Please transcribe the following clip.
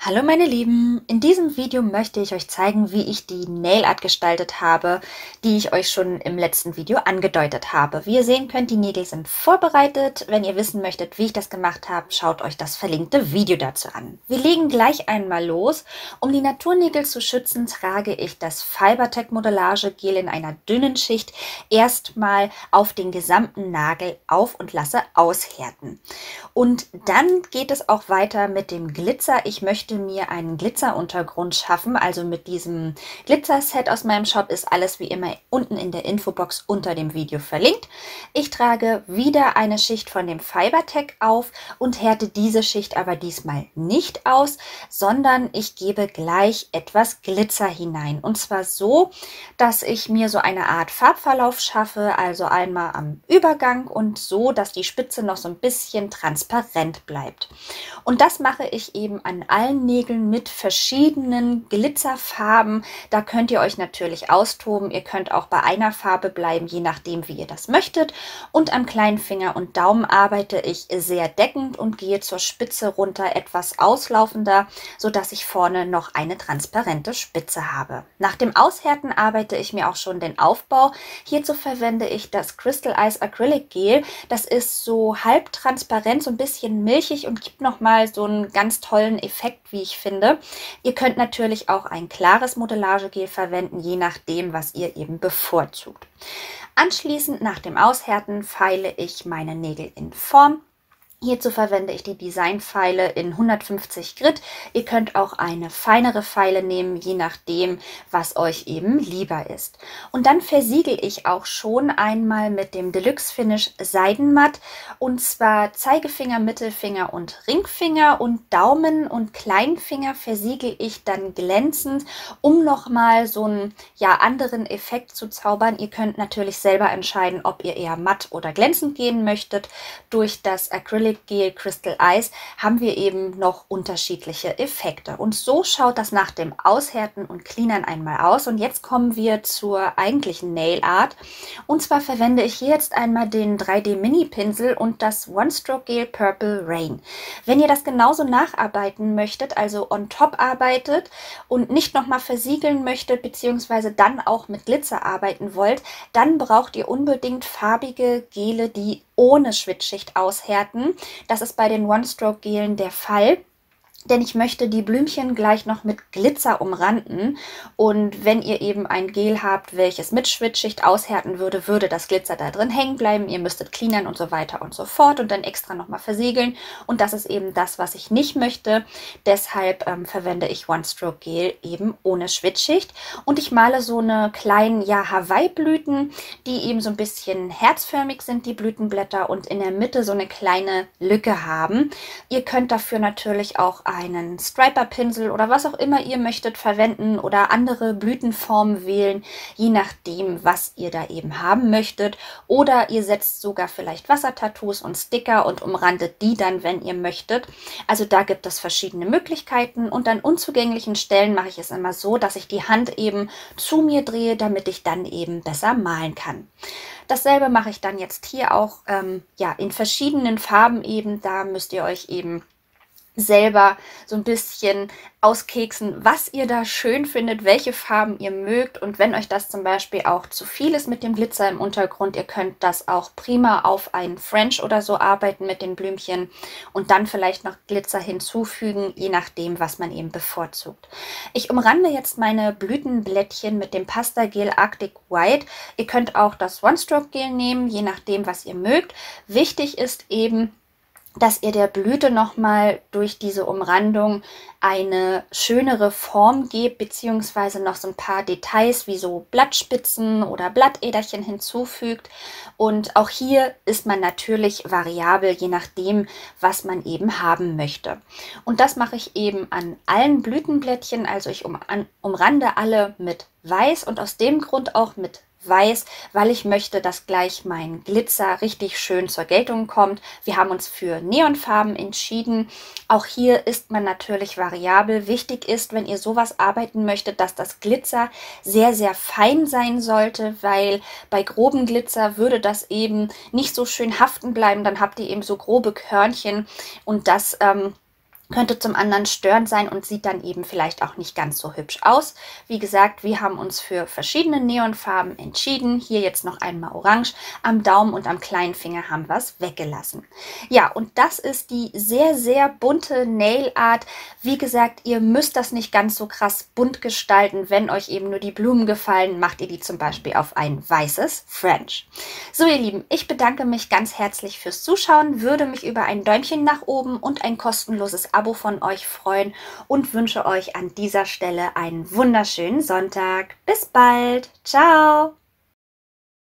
Hallo meine Lieben, in diesem Video möchte ich euch zeigen, wie ich die Nail Art gestaltet habe, die ich euch schon im letzten Video angedeutet habe. Wie ihr sehen könnt, die Nägel sind vorbereitet. Wenn ihr wissen möchtet, wie ich das gemacht habe, schaut euch das verlinkte Video dazu an. Wir legen gleich einmal los. Um die Naturnägel zu schützen, trage ich das Fibertech Modellage Gel in einer dünnen Schicht erstmal auf den gesamten Nagel auf und lasse aushärten. Und dann geht es auch weiter mit dem Glitzer. Ich möchte mir einen Glitzeruntergrund schaffen, also mit diesem Glitzer-Set aus meinem Shop ist alles wie immer unten in der Infobox unter dem Video verlinkt. Ich trage wieder eine Schicht von dem Fibertech auf und härte diese Schicht aber diesmal nicht aus, sondern ich gebe gleich etwas Glitzer hinein. Und zwar so, dass ich mir so eine Art Farbverlauf schaffe, also einmal am Übergang und so, dass die Spitze noch so ein bisschen transparent bleibt. Und das mache ich eben an allen Nägeln mit verschiedenen Glitzerfarben. Da könnt ihr euch natürlich austoben. Ihr könnt auch bei einer Farbe bleiben, je nachdem, wie ihr das möchtet. Und am kleinen Finger und Daumen arbeite ich sehr deckend und gehe zur Spitze runter etwas auslaufender, sodass ich vorne noch eine transparente Spitze habe. Nach dem Aushärten arbeite ich mir auch schon den Aufbau. Hierzu verwende ich das Crystal Ice Acrylic Gel. Das ist so halb transparent, so ein bisschen milchig und gibt nochmal so einen ganz tollen Effekt, wie ich finde. Ihr könnt natürlich auch ein klares Modellagegel verwenden, je nachdem, was ihr eben bevorzugt. Anschließend nach dem Aushärten feile ich meine Nägel in Form. Hierzu verwende ich die Designpfeile in 150 Grit. Ihr könnt auch eine feinere Feile nehmen, je nachdem, was euch eben lieber ist. Und dann versiegel ich auch schon einmal mit dem Deluxe Finish Seidenmatt. Und zwar Zeigefinger, Mittelfinger und Ringfinger und Daumen und Kleinfinger versiegel ich dann glänzend, um nochmal so einen anderen Effekt zu zaubern. Ihr könnt natürlich selber entscheiden, ob ihr eher matt oder glänzend gehen möchtet. Durch das Acrylic Gel Crystal Ice haben wir eben noch unterschiedliche Effekte. Und so schaut das nach dem Aushärten und Cleanern einmal aus. Und jetzt kommen wir zur eigentlichen Nail Art. Und zwar verwende ich hier jetzt einmal den 3D Mini Pinsel und das One-Stroke Gel Purple Rain. Wenn ihr das genauso nacharbeiten möchtet, also on top arbeitet und nicht nochmal versiegeln möchtet, beziehungsweise dann auch mit Glitzer arbeiten wollt, dann braucht ihr unbedingt farbige Gele, die ohne Schwitzschicht aushärten. Das ist bei den One-Stroke-Gelen der Fall. Denn ich möchte die Blümchen gleich noch mit Glitzer umranden. Und wenn ihr eben ein Gel habt, welches mit Schwitzschicht aushärten würde, würde das Glitzer da drin hängen bleiben. Ihr müsstet cleanern und so weiter und so fort und dann extra nochmal versiegeln. Und das ist eben das, was ich nicht möchte. Deshalb verwende ich One-Stroke Gel eben ohne Schwitzschicht. Und ich male so eine kleinen Hawaii-Blüten, die eben so ein bisschen herzförmig sind, die Blütenblätter, und in der Mitte so eine kleine Lücke haben. Ihr könnt dafür natürlich auch einen Striper-Pinsel oder was auch immer ihr möchtet verwenden oder andere Blütenformen wählen, je nachdem, was ihr da eben haben möchtet. Oder ihr setzt sogar vielleicht Wassertattoos und Sticker und umrandet die dann, wenn ihr möchtet. Also da gibt es verschiedene Möglichkeiten, und an unzugänglichen Stellen mache ich es immer so, dass ich die Hand eben zu mir drehe, damit ich dann eben besser malen kann. Dasselbe mache ich dann jetzt hier auch in verschiedenen Farben eben. Da müsst ihr euch eben selber so ein bisschen auskeksen, was ihr da schön findet, welche Farben ihr mögt. Und wenn euch das zum Beispiel auch zu viel ist mit dem Glitzer im Untergrund, ihr könnt das auch prima auf einen French oder so arbeiten mit den Blümchen und dann vielleicht noch Glitzer hinzufügen, je nachdem, was man eben bevorzugt. Ich umrande jetzt meine Blütenblättchen mit dem Pasta-Gel Arctic White. Ihr könnt auch das One-Stroke-Gel nehmen, je nachdem, was ihr mögt. Wichtig ist eben, dass ihr der Blüte nochmal durch diese Umrandung eine schönere Form gebt, beziehungsweise noch so ein paar Details wie so Blattspitzen oder Blattäderchen hinzufügt. Und auch hier ist man natürlich variabel, je nachdem, was man eben haben möchte. Und das mache ich eben an allen Blütenblättchen, also ich umrande alle mit Weiß und aus dem Grund auch mit Weiß, weil ich möchte, dass gleich mein Glitzer richtig schön zur Geltung kommt. Wir haben uns für Neonfarben entschieden. Auch hier ist man natürlich variabel. Wichtig ist, wenn ihr sowas arbeiten möchtet, dass das Glitzer sehr, sehr fein sein sollte, weil bei groben Glitzer würde das eben nicht so schön haften bleiben. Dann habt ihr eben so grobe Körnchen und das könnte zum anderen störend sein und sieht dann eben vielleicht auch nicht ganz so hübsch aus. Wie gesagt, wir haben uns für verschiedene Neonfarben entschieden. Hier jetzt noch einmal orange. Am Daumen und am kleinen Finger haben wir es weggelassen. Ja, und das ist die sehr, sehr bunte Nail Art. Wie gesagt, ihr müsst das nicht ganz so krass bunt gestalten. Wenn euch eben nur die Blumen gefallen, macht ihr die zum Beispiel auf ein weißes French. So, ihr Lieben, ich bedanke mich ganz herzlich fürs Zuschauen, würde mich über ein Däumchen nach oben und ein kostenloses Abo von euch freuen und wünsche euch an dieser Stelle einen wunderschönen Sonntag. Bis bald. Ciao.